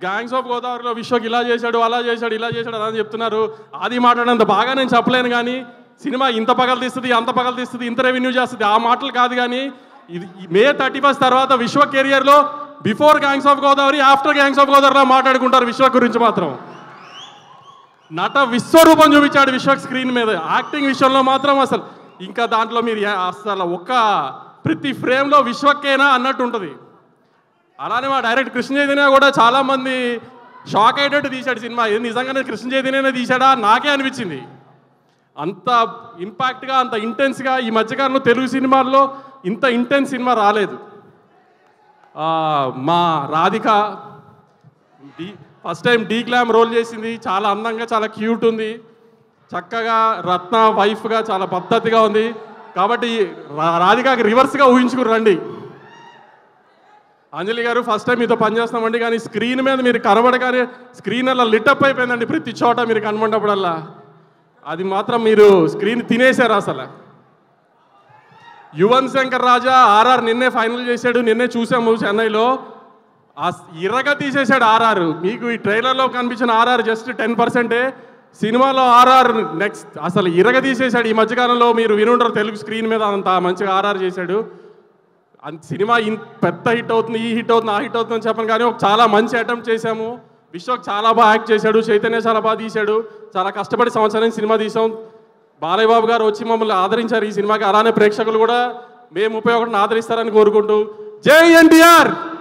Gangs of గోదావరిలో విశ్వక్ ఇలా చేశాడు, అలా చేశాడు, ఇలా చేశాడు అని చెప్తున్నారు. అది మాట్లాడినంత బాగా నేను చెప్పలేను, కానీ సినిమా ఇంత పగలు తీస్తుంది, అంత పగలు తీస్తుంది, ఇంత రెవెన్యూ చేస్తుంది, ఆ మాటలు కాదు. కానీ ఇది May 31 తర్వాత విశ్వ కెరియర్లో before gangs of Godavari, after gangs of గోదావరిలో మాట్లాడుకుంటారు విశ్వ గురించి మాత్రం. నట విశ్వరూపం చూపించాడు విశ్వక్ స్క్రీన్ మీద. యాక్టింగ్ విషయంలో మాత్రం అసలు ఇంకా దాంట్లో మీరు అసలు ప్రతి ఫ్రేమ్లో విశ్వక్కేనా అన్నట్టు ఉంటుంది. అలానే మా డైరెక్టర్ కృష్ణ చైతన్య కూడా చాలామంది షాక్ అయ్యేటట్టు తీశాడు సినిమా. ఇది నిజంగానే కృష్ణ చైతన్యనే తీశాడా నాకే అనిపించింది. అంత ఇంపాక్ట్గా, అంత ఇంటెన్స్గా ఈ మధ్యకాలంలో తెలుగు సినిమాల్లో ఇంత ఇంటెన్స్ సినిమా రాలేదు. మా Radhika first time de glam role చేసింది. చాలా అందంగా, చాలా క్యూట్ ఉంది, చక్కగా రత్న వైఫ్గా చాలా పద్ధతిగా ఉంది. కాబట్టి రాధికకి రివర్స్గా ఊహించుకురండి. అంజలి గారు ఫస్ట్ టైం మీతో పనిచేస్తామండి, కానీ స్క్రీన్ మీద మీరు కనబడగానే స్క్రీన్ అలా లిటప్ అయిపోయిందండి. ప్రతి చోట మీరు కనబడినప్పుడల్లా అది మాత్రం మీరు స్క్రీన్ తినేశారు అసలు. యువన్ శంకర్ రాజా RR నిన్నే ఫైనల్ చేశాడు, నిన్నే చూసాము చెన్నైలో. ఇరగా తీసేశాడు RR. మీకు ఈ ట్రైలర్లో కనిపించిన RR జస్ట్ 10%. సినిమాలో RR నెక్స్ట్ అసలు ఇరగ తీసేశాడు. ఈ మధ్యకాలంలో మీరు వినుంటారు, తెలుగు స్క్రీన్ మీద అంత మంచిగా RR చేశాడు. సినిమా పెద్ద హిట్ అవుతుంది, ఈ హిట్ అవుతుంది, ఆ హిట్ అవుతుంది అని చెప్పను, కానీ చాలా మంచి అటెంప్ట్ చేశాము. విశ్వక్ చాలా బాగా యాక్ట్ చేశాడు, చైతన్య చాలా బాగా తీశాడు. చాలా కష్టపడి సంవత్సరం సినిమా తీసాం. బాలయ్య బాబు గారు వచ్చి మమ్మల్ని ఆదరించారు ఈ సినిమాకి. అలానే ప్రేక్షకులు కూడా May 31 ఆదరిస్తారని కోరుకుంటూ జై NTR.